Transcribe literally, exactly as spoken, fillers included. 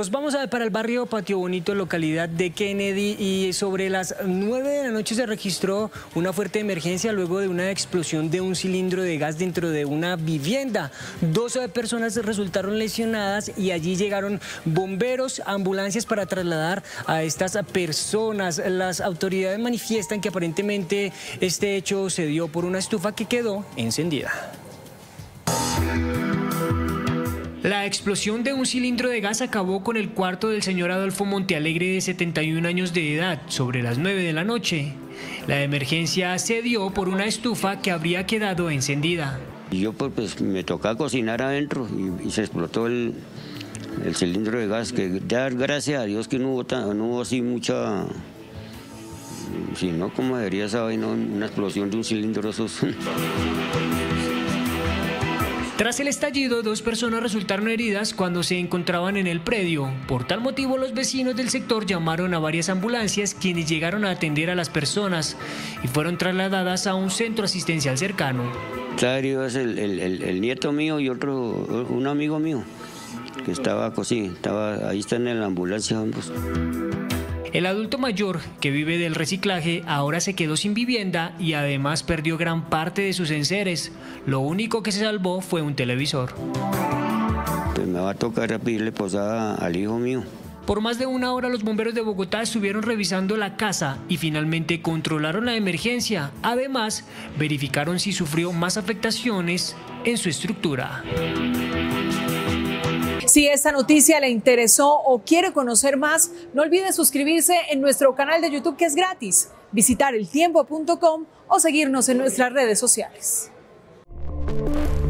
Nos vamos a, para el barrio Patio Bonito, localidad de Kennedy, y sobre las nueve de la noche se registró una fuerte emergencia luego de una explosión de un cilindro de gas dentro de una vivienda. doce personas resultaron lesionadas y allí llegaron bomberos, ambulancias para trasladar a estas personas. Las autoridades manifiestan que aparentemente este hecho se dio por una estufa que quedó encendida. La explosión de un cilindro de gas acabó con el cuarto del señor Adolfo Montealegre, de setenta y un años de edad, sobre las nueve de la noche. La emergencia se dio por una estufa que habría quedado encendida. Y yo pues me tocaba cocinar adentro y, y se explotó el, el cilindro de gas, que ya gracias a Dios que no hubo, tan, no hubo así mucha, si no como debería saber, ¿no? Una explosión de un cilindro esos. Tras el estallido, dos personas resultaron heridas cuando se encontraban en el predio. Por tal motivo, los vecinos del sector llamaron a varias ambulancias, quienes llegaron a atender a las personas y fueron trasladadas a un centro asistencial cercano. Claro, es el, el, el, el nieto mío y otro, un amigo mío, que estaba así, estaba, ahí están en la ambulancia ambos. El adulto mayor, que vive del reciclaje, ahora se quedó sin vivienda y además perdió gran parte de sus enseres. Lo único que se salvó fue un televisor. Pues me va a tocar pedirle posada al hijo mío. Por más de una hora los bomberos de Bogotá estuvieron revisando la casa y finalmente controlaron la emergencia. Además, verificaron si sufrió más afectaciones en su estructura. Si esta noticia le interesó o quiere conocer más, no olvide suscribirse en nuestro canal de YouTube, que es gratis, visitar el tiempo punto com o seguirnos en nuestras redes sociales.